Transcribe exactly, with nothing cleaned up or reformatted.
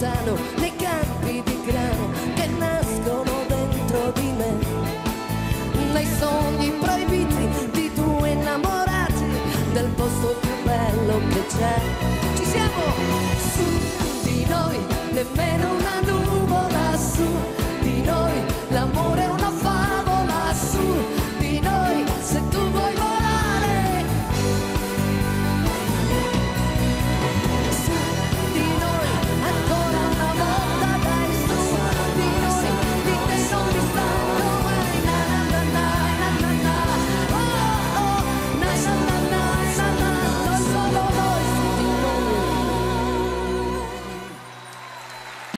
lontano, nei campi di grano che nascono dentro di me, nei sogni proibiti di due innamorati, del posto più bello che c'è. Ci siamo, su di noi nemmeno una